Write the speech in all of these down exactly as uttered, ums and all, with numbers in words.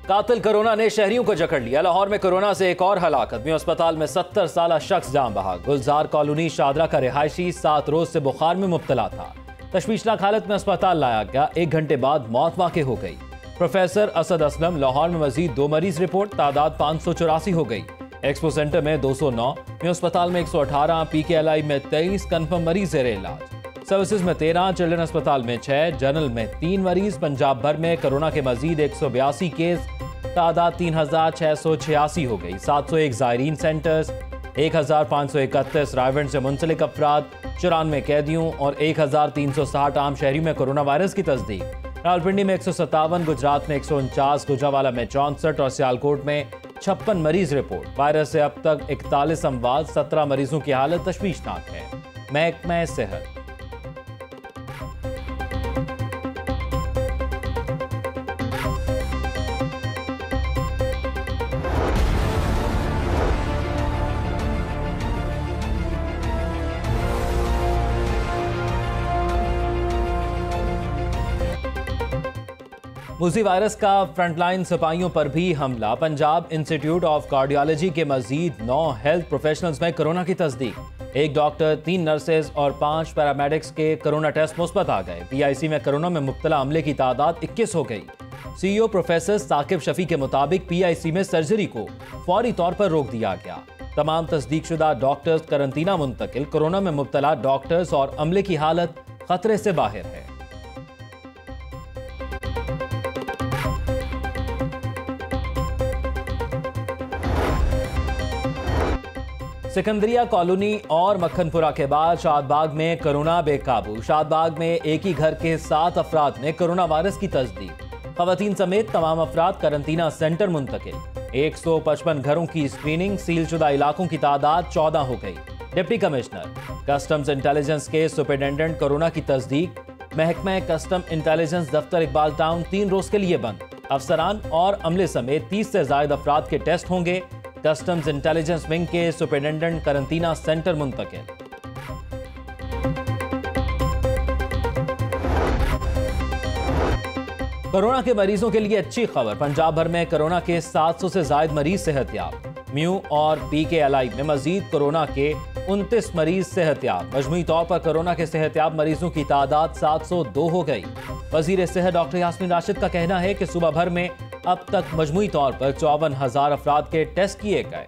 कातिल कोरोना ने शहरियों को जकड़ लिया। लाहौर में कोरोना से एक और हलाकत में अस्पताल में सत्तर साल शख्स जान बहा। गुलजार कॉलोनी शादरा का रिहायशी सात रोज से बुखार में मुब्तला था। तशवीशनाक हालत में अस्पताल लाया गया। एक घंटे बाद मौत वाक़ई हो गई। प्रोफेसर असद असलम लाहौर में मजीद दो मरीज रिपोर्ट, तादाद पाँच सौ चौरासी हो गई। एक्सपो सेंटर में दो सौ नौ, में अस्पताल में एक सौ अठारह, पी के एल आई में तेईस कन्फर्म मरीज जेर इलाज। सर्विसेज में तेरह, चिल्ड्रन अस्पताल में छह, जनरल में तीन मरीज। पंजाब भर में कोरोना के मजीद एक सौ बयासी केस, तादाद तीन हजार छह सौ छियासी हो गई। सात सौ एक जायरीन सेंटर्स, एक हजार पाँच सौ इकतीस रायवंड से मुंसलिक अफराद, चौरानवे कैदियों और एक हजार तीन सौ साठ आम शहरी में कोरोना वायरस की तस्दीक। रावलपिंडी में एक सौ सत्तावन, गुजरात में एक सौ उनचास, गुजरावाला में चौंसठ और सियालकोट में छप्पन मरीज रिपोर्ट। वायरस से अब तक इकतालीस अमवात, सत्रह मरीजों की हालत तशवीशनाक है। महकमा सेहत। मूसी वायरस का फ्रंटलाइन सिपाहियों पर भी हमला। पंजाब इंस्टीट्यूट ऑफ कार्डियोलॉजी के मजीद नौ हेल्थ प्रोफेशनल्स में कोरोना की तस्दीक। एक डॉक्टर, तीन नर्सेज और पांच पैरामेडिक्स के कोरोना टेस्ट मुस्बत आ गए। पीआईसी में कोरोना में मुब्तला अमले की तादाद इक्कीस हो गई। सीईओ प्रोफेसर साकिब शफी के मुताबिक पीआईसी में सर्जरी को फौरी तौर पर रोक दिया गया। तमाम तस्दीकशुदा डॉक्टर्स करंतना मुंतकिल। कोरोना में मुब्तला डॉक्टर्स और अमले की हालत खतरे से बाहर है। सिकंदरिया कॉलोनी और मक्खनपुरा के बाद शादबाग में कोरोना बेकाबू। शादबाग में एक ही घर के सात अफराद में कोरोना वायरस की तस्दीक। खवातीन समेत तमाम अफराद करंतना सेंटर मुंतकिल। एक सौ पचपन घरों की स्क्रीनिंग। सीलशुदा इलाकों की तादाद चौदह हो गई। डिप्टी कमिश्नर कस्टम्स इंटेलिजेंस के सुपरिटेंडेंट कोरोना की तस्दीक। महकमा कस्टम इंटेलिजेंस दफ्तर इकबाल टाउन तीन रोज के लिए बंद। अफसरान और अमले समेत तीस से ज्यादा अफराद के टेस्ट होंगे। कस्टम्स इंटेलिजेंस विंग के सुपरिटेंडेंट करंतना सेंटर मुंतकिल। कोरोना के मरीजों के लिए अच्छी खबर। पंजाब भर में कोरोना के सात सौ से ज्यादा मरीज सेहतयाब। म्यू और पी के एल आई में मजीद कोरोना के उनतीस मरीज सेहतयाब। मजमूई तौर पर कोरोना के सेहतयाब मरीजों की तादाद सात सौ दो हो गई। वजीर सेहत डॉक्टर यास्मीन राशिद का कहना है कि सुबह भर में अब तक मजमूई तौर पर चौवन हजार अफराद के टेस्ट किए गए।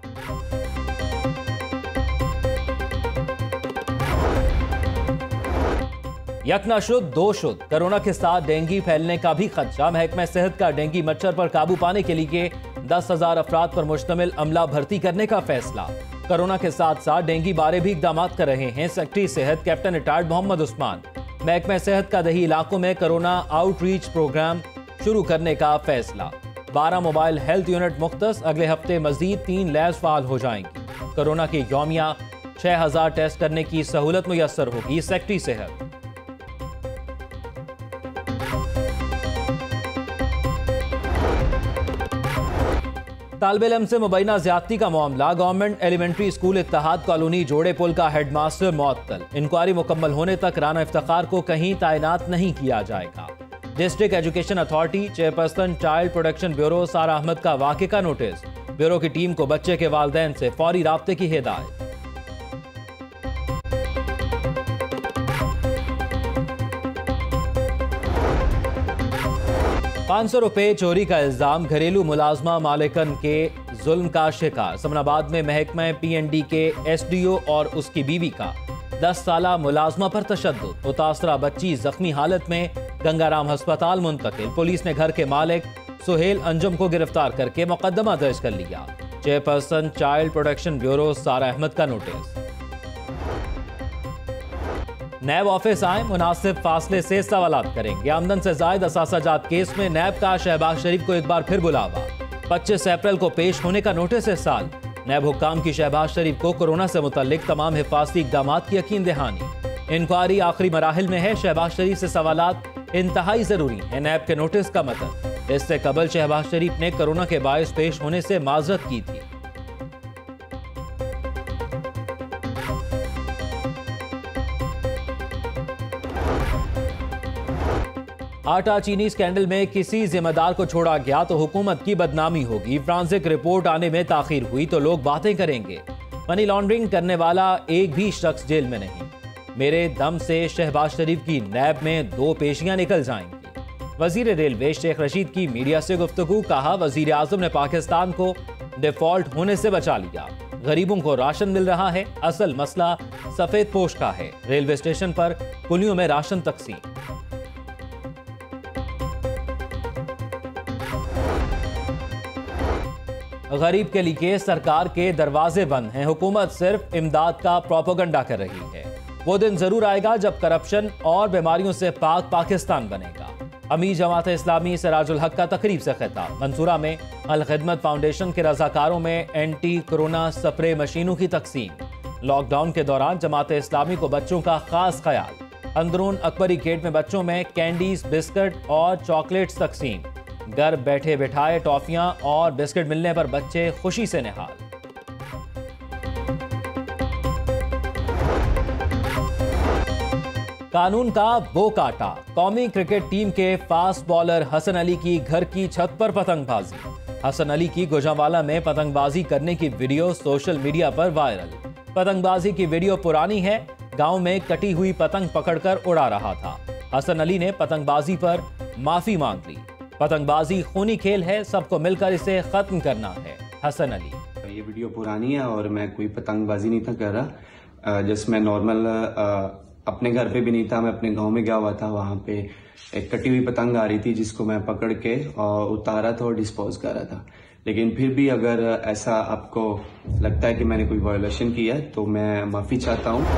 यक न शुद्ध दो शुद्ध। कोरोना के साथ डेंगू फैलने का भी खदशा। महकमा सेहत का डेंगू मच्छर पर काबू पाने के लिए दस हजार अफराद पर मुश्तमिल अमला भर्ती करने का फैसला। कोरोना के साथ साथ डेंगू बारे भी इकदाम कर रहे हैं सेक्रेटरी सेहत कैप्टन रिटायर्ड मोहम्मद उस्मान। महकमा सेहत का दही इलाकों में कोरोना आउटरीच प्रोग्राम शुरू करने का फैसला। बारह मोबाइल हेल्थ यूनिट मुख्तस। अगले हफ्ते मजीद तीन लैब्स फाल हो जाएंगी। कोरोना के यौमिया छह हजार टेस्ट करने की सहूलत मुयस्सर होगी। सेक्रेटरी सेहत। तालिब इल्म से मुबैना ज्यादती का मामला। Government elementary school Ittehad colony जोड़े पुल का हेडमास्टर मुअत्तल। इंक्वायरी मुकम्मल होने तक राना इफ्तिखार को कहीं तैनात नहीं किया जाएगा। District education authority chairperson child protection bureau Sara Ahmad का वाक़े का नोटिस। ब्यूरो की टीम को बच्चे के वालिदैन से फौरी राब्ते की हिदायत। पाँच सौ रुपए चोरी का इल्जाम। घरेलू मुलाजमा मालिकन के जुल्म का शिकार। समनाबाद में महकमा पी एन डी के एस डी ओ और उसकी बीवी का दस साला मुलाजमा पर तशद्दुद। मुतासरा बच्ची जख्मी हालत में गंगाराम अस्पताल मुंतकिल। पुलिस ने घर के मालिक सुहेल अंजुम को गिरफ्तार करके मुकदमा दर्ज कर लिया। Chairperson child protection bureau Sara Ahmad का नोटिस। नैब ऑफिस आए, मुनासिब फासले से सवालात करेंगे। आमदन से जायद असासाजात केस में नैब का शहबाज शरीफ को एक बार फिर बुलावा। पच्चीस अप्रैल को पेश होने का नोटिस इस साल। नैब हुक्काम की शहबाज शरीफ को कोरोना से मुतल्लिक तमाम हिफाजती इकदाम की यकीन दहानी। इंक्वायरी आखिरी मराहिल में है। शहबाज शरीफ से सवालात इंतहाई जरूरी है। नैब के नोटिस का मतलब इससे कबल शहबाज शरीफ ने कोरोना के बायस पेश होने से माजरत की थी। आटा चीनी स्कैंडल में किसी जिम्मेदार को छोड़ा गया तो हुकूमत की बदनामी होगी। फ्रांसिक रिपोर्ट आने में ताखीर हुई तो लोग बातें करेंगे। मनी लॉन्ड्रिंग करने वाला एक भी शख्स जेल में नहीं। मेरे दम से शहबाज शरीफ की नैब में दो पेशियां निकल जाएंगी। वजीर रेलवे शेख रशीद की मीडिया से गुफ्तगू। कहा, वजीर आजम ने पाकिस्तान को डिफॉल्ट होने से बचा लिया। गरीबों को राशन मिल रहा है, असल मसला सफेद पोश का है। रेलवे स्टेशन पर पुलियों में राशन तकसीम। गरीब के लिए सरकार के दरवाजे बंद हैं। हुकूमत सिर्फ इमदाद का प्रोपेगेंडा कर रही है। वो दिन जरूर आएगा जब करप्शन और बीमारियों से पाक पाकिस्तान बनेगा। अमीर जमात इस्लामी सिराजुल हक का तकरीब से खिताब। मंसूरा में अल खिदमत फाउंडेशन के रजाकारों में एंटी कोरोना स्प्रे मशीनों की तकसीम। लॉकडाउन के दौरान जमात इस्लामी को बच्चों का खास ख्याल। अंदरून अकबरी गेट में बच्चों में कैंडीज, बिस्किट और चॉकलेट्स तकसीम। घर बैठे बिठाए टॉफियां और बिस्किट मिलने पर बच्चे खुशी से निहाल। कानून का वो काटा। कौमी क्रिकेट टीम के फास्ट बॉलर हसन अली की घर की छत पर पतंगबाजी। हसन अली की गुजरांवाला में पतंगबाजी करने की वीडियो सोशल मीडिया पर वायरल। पतंगबाजी की वीडियो पुरानी है। गांव में कटी हुई पतंग पकड़कर उड़ा रहा था। हसन अली ने पतंगबाजी पर माफी मांग ली। पतंगबाजी खूनी खेल है, सबको मिलकर इसे खत्म करना है। हसन अली, ये वीडियो पुरानी है और मैं कोई पतंगबाजी नहीं था कर रहा। जस्ट मैं नॉर्मल अपने घर पे भी नहीं था, मैं अपने गांव में गया हुआ था। वहां पे एक कटी हुई पतंग आ रही थी जिसको मैं पकड़ के और उतारा था और डिस्पोज कर रहा था। लेकिन फिर भी अगर ऐसा आपको लगता है कि मैंने कोई वायोलेशन किया है तो मैं माफी चाहता हूँ।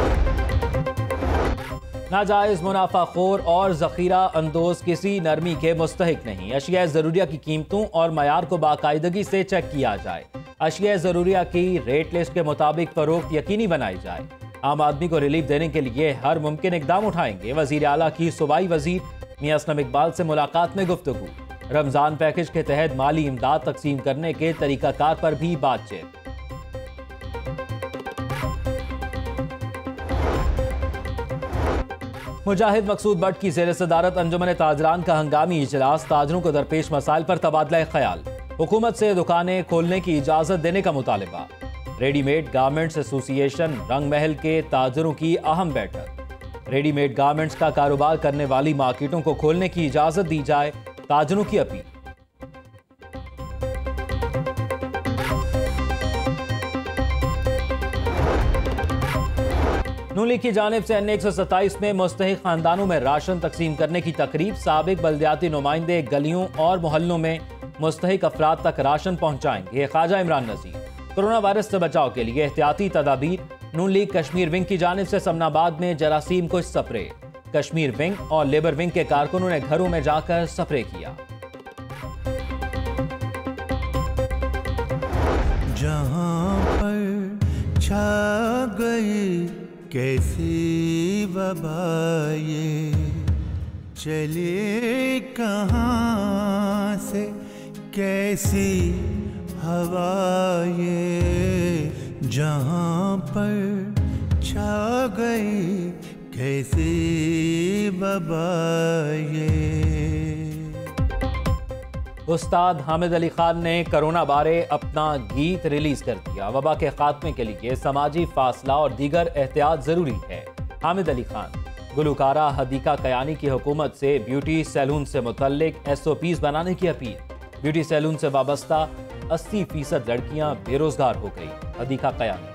नाजायज मुनाफाखोर और जखीरा अंदोज किसी नरमी के मुस्तहिक नहीं। अशिया जरूरिया की कीमतों और मयार को बाकायदगी से चेक किया जाए। अशिया जरूरिया की रेट लिस्ट के मुताबिक फरोख्त यकीनी बनाई जाए। आम आदमी को रिलीफ देने के लिए हर मुमकिन इकदाम उठाएंगे। वजीर आला की सूबाई वजीर मियां असलम इकबाल से मुलाकात में गुफ्तगू। रमजान पैकेज के तहत माली इमदाद तकसीम करने के तरीकाकार पर भी बातचीत। मुजाहिद मकसूद भट्ट की ज़ेर सदारत अंजुमन ताजरान का हंगामी इजलास। ताजरों को दरपेश मसाइल पर तबादला ख्याल। हुकूमत से दुकानें खोलने की इजाजत देने का मुतालबा। रेडीमेड गारमेंट्स एसोसिएशन रंग महल के ताजरों की अहम बैठक। रेडीमेड गारमेंट्स का कारोबार करने वाली मार्केटों को खोलने की इजाजत दी जाए, ताजरों की अपील। नून लीग की जानिब से एन एक सौ सत्ताईस में मुस्तहिक खानदानों में राशन तकसीम करने की तकरीब। साबिक बल्दियाती नुमाइंदे गलियों और मोहल्लों में मुस्तहिक अफराद तक राशन पहुंचाएंगे। ख्वाजा इमरान नजीर, कोरोना वायरस से बचाव के लिए एहतियाती तदाबीर। नून लीग कश्मीर विंग की जानिब से समनाबाद में जरासीम को स्प्रे। कश्मीर विंग और लेबर विंग के कारकुनों ने घरों में जाकर स्प्रे किया। जहां पर छा गई कैसी वबा ये, चले कहां से कैसी हवा ये, जहां पर छा गई कैसी वबा ये। उस्ताद हामिद अली खान ने कोरोना बारे अपना गीत रिलीज कर दिया। वबा के खात्मे के लिए समाजी फासला और दीगर एहतियात जरूरी है। हामिद अली खान। गुलकारा हदीका कयानी की हुकूमत से ब्यूटी सैलून से मुतल्लिक एस ओ पीज बनाने की अपील। ब्यूटी सैलून से वाबस्ता अस्सी फीसद लड़कियां बेरोजगार हो गई। हदीका कयानी।